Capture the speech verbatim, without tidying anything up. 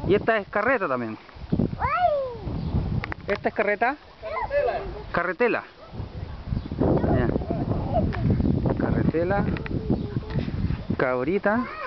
Y esta es carreta también. ¿Esta es carreta? Carretela. Ya. Carretela. Cabrita.